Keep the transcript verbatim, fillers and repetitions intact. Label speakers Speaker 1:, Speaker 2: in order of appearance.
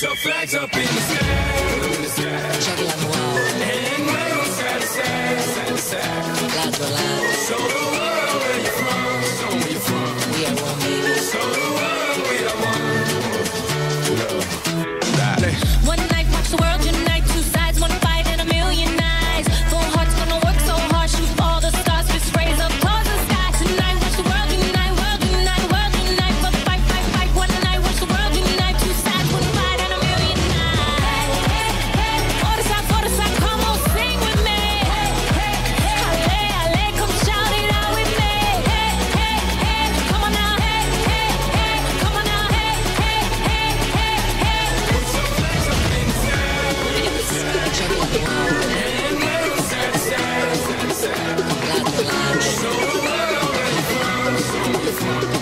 Speaker 1: your flags up in the sky.
Speaker 2: Check it out the wall.
Speaker 1: And wave side to side, side to side.
Speaker 2: Loud to loud.
Speaker 1: Show the world where you're from. Show 'em where you're from.
Speaker 2: We are one, baby.
Speaker 1: Show the world we are one.
Speaker 3: One night, watch the world unite. Two sides, one fight, and a million eyes. Full hearts gonna work so hard, shoot all the stars, fist raise up towards the sky. Tonight, watch the world unite, world unite, world unite. But fight, fight, fight. One night, watch the world unite. Two sides, one fight, and a million eyes. Hey, hey, hey. For the side, for the side, come on, sing with me. Hey, hey, hey. Halle, halle, come shout it out with me. Hey, hey, hey. Come on now, hey, hey, hey. Come on now, hey, hey, hey, hey, hey.
Speaker 1: Put your flags up in the sky.
Speaker 2: Check it out the wall.
Speaker 1: And wave side to side, side to side.
Speaker 2: Loud to loud.
Speaker 1: Show the world where you're from. Show 'em where you're from.